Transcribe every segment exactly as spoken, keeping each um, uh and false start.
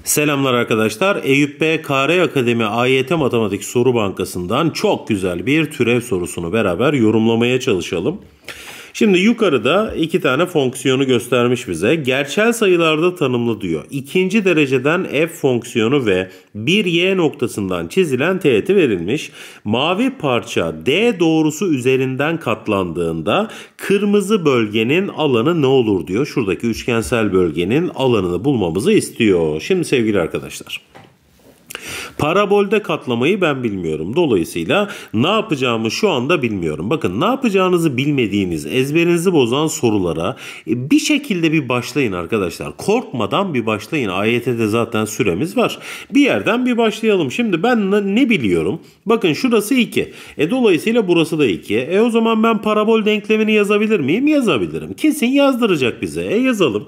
Selamlar arkadaşlar. Eyüp B Kare Akademi A Y T Matematik Soru Bankası'ndan çok güzel bir türev sorusunu beraber yorumlamaya çalışalım. Şimdi yukarıda iki tane fonksiyonu göstermiş bize. Gerçel sayılarda tanımlı diyor. İkinci dereceden f fonksiyonu ve bir y noktasından çizilen teğeti verilmiş. Mavi parça D doğrusu üzerinden katlandığında kırmızı bölgenin alanı ne olur diyor. Şuradaki üçgensel bölgenin alanını bulmamızı istiyor. Şimdi sevgili arkadaşlar, parabolde katlamayı ben bilmiyorum. Dolayısıyla ne yapacağımı şu anda bilmiyorum. Bakın, ne yapacağınızı bilmediğiniz, ezberinizi bozan sorulara bir şekilde bir başlayın arkadaşlar. Korkmadan bir başlayın. A Y T'de zaten süremiz var. Bir yerden bir başlayalım. Şimdi ben ne biliyorum? Bakın, şurası iki. E dolayısıyla burası da iki. E o zaman ben parabol denklemini yazabilir miyim? Yazabilirim. Kesin yazdıracak bize. E yazalım.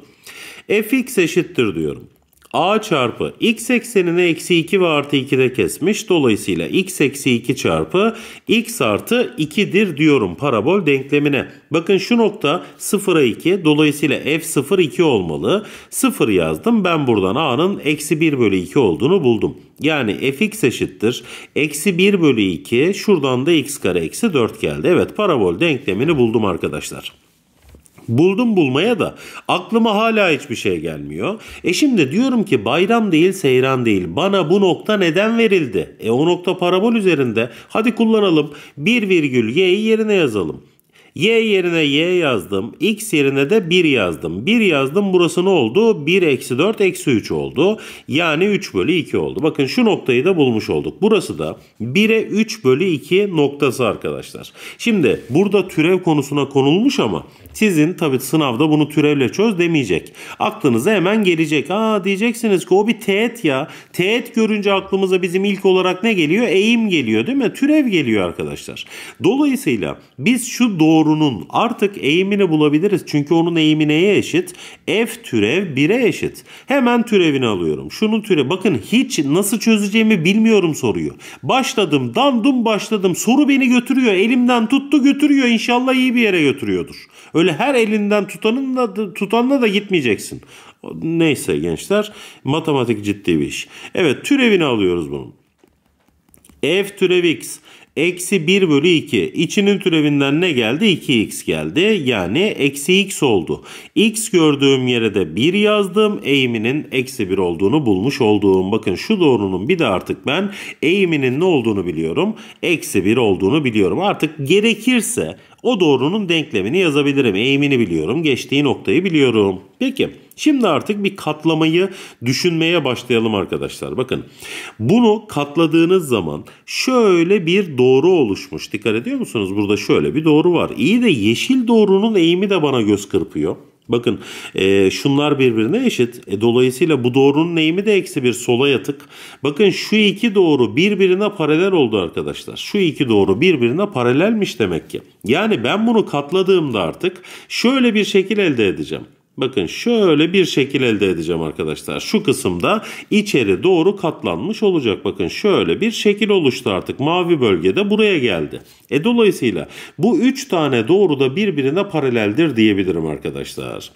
Fx eşittir diyorum. A çarpı x eksenine eksi iki ve artı ikide kesmiş. Dolayısıyla x eksi iki çarpı x artı ikidir diyorum parabol denklemine. Bakın şu nokta sıfıra iki. Dolayısıyla f sıfır iki olmalı. sıfır yazdım. Ben buradan a'nın eksi bir bölü iki olduğunu buldum. Yani fx eşittir. Eksi bir bölü iki. Şuradan da x kare eksi dört geldi. Evet, parabol denklemini buldum arkadaşlar. Buldum bulmaya da aklıma hala hiçbir şey gelmiyor. E şimdi diyorum ki bayram değil seyran değil. Bana bu nokta neden verildi? E o nokta parabol üzerinde. Hadi kullanalım. bir virgül y'yi yerine yazalım. Y yerine y yazdım. X yerine de bir yazdım. bir yazdım. Burası ne oldu? bir eksi dört eksi üç oldu. Yani üç bölü iki oldu. Bakın şu noktayı da bulmuş olduk. Burası da bire üç bölü iki noktası arkadaşlar. Şimdi burada türev konusuna konulmuş ama sizin tabii sınavda bunu türevle çöz demeyecek. Aklınıza hemen gelecek. Aa, diyeceksiniz ki o bir teğet ya. Teğet görünce aklımıza bizim ilk olarak ne geliyor? Eğim geliyor değil mi? Türev geliyor arkadaşlar. Dolayısıyla biz şu doğrunun artık eğimini bulabiliriz. Çünkü onun eğimi neye eşit? F türev bire eşit. Hemen türevini alıyorum. Şunun türevi. Bakın, hiç nasıl çözeceğimi bilmiyorum soruyu. Başladım, dandım başladım. Soru beni götürüyor. Elimden tuttu götürüyor. İnşallah iyi bir yere götürüyordur. Öyle her elinden tutanın da, tutanla da gitmeyeceksin. Neyse gençler, matematik ciddi bir iş. Evet, türevini alıyoruz bunun. F türev x eksi bir bölü iki. İçinin türevinden ne geldi? iki x geldi. Yani eksi x oldu. X gördüğüm yere de bir yazdım. Eğiminin eksi bir olduğunu bulmuş olduğum. Bakın, şu doğrunun bir de artık ben eğiminin ne olduğunu biliyorum. Eksi bir olduğunu biliyorum. Artık gerekirse o doğrunun denklemini yazabilirim. Eğimini biliyorum. Geçtiği noktayı biliyorum. Peki, şimdi artık bir katlamayı düşünmeye başlayalım arkadaşlar. Bakın, bunu katladığınız zaman şöyle bir doğru oluşmuş. Dikkat ediyor musunuz? Burada şöyle bir doğru var. İyi de yeşil doğrunun eğimi de bana göz kırpıyor. Bakın, e, şunlar birbirine eşit. E, dolayısıyla bu doğrunun eğimi de eksi bir, sola yatık. Bakın, şu iki doğru birbirine paralel oldu arkadaşlar. Şu iki doğru birbirine paralelmiş demek ki. Yani ben bunu katladığımda artık şöyle bir şekil elde edeceğim. Bakın, şöyle bir şekil elde edeceğim arkadaşlar. Şu kısımda içeri doğru katlanmış olacak. Bakın, şöyle bir şekil oluştu artık. Mavi bölgede buraya geldi. E dolayısıyla bu üç tane doğru da birbirine paraleldir diyebilirim arkadaşlar.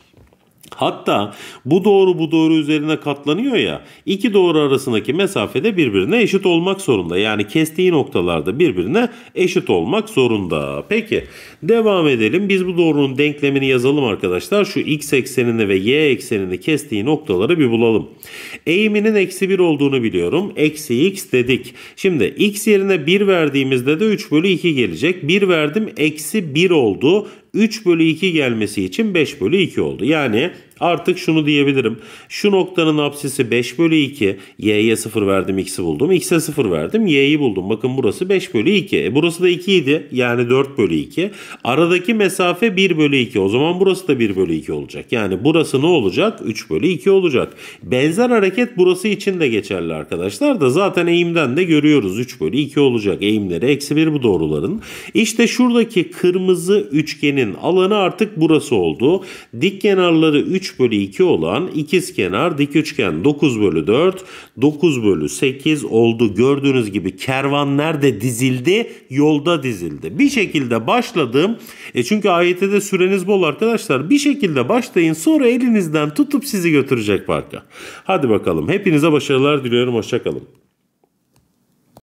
Hatta bu doğru bu doğru üzerine katlanıyor ya, iki doğru arasındaki mesafede birbirine eşit olmak zorunda. Yani kestiği noktalarda birbirine eşit olmak zorunda. Peki, devam edelim. Biz bu doğrunun denklemini yazalım arkadaşlar. Şu x eksenini ve y eksenini kestiği noktaları bir bulalım. Eğiminin eksi bir olduğunu biliyorum. Eksi x dedik. Şimdi x yerine bir verdiğimizde de üç bölü iki gelecek. bir verdim, eksi bir oldu. üç bölü iki gelmesi için beş bölü iki oldu. Yani artık şunu diyebilirim. Şu noktanın apsisi beş bölü iki. Y'ye sıfır verdim, x'i buldum. X'e sıfır verdim, y'yi buldum. Bakın, burası beş bölü iki. E burası da iki idi. Yani dört bölü iki. Aradaki mesafe bir bölü iki. O zaman burası da bir bölü iki olacak. Yani burası ne olacak? üç bölü iki olacak. Benzer hareket burası için de geçerli arkadaşlar da zaten eğimden de görüyoruz. üç bölü iki olacak. Eğimleri eksi bir bu doğruların. İşte şuradaki kırmızı üçgenin alanı artık burası oldu. Dik kenarları üç üç bölü iki olan ikizkenar dik üçgen dokuz bölü dört, dokuz bölü sekiz oldu. Gördüğünüz gibi kervan nerede dizildi? Yolda dizildi. Bir şekilde başladım. E çünkü A Y T'de süreniz bol arkadaşlar. Bir şekilde başlayın, sonra elinizden tutup sizi götürecek parka. Hadi bakalım. Hepinize başarılar diliyorum. Hoşça kalın.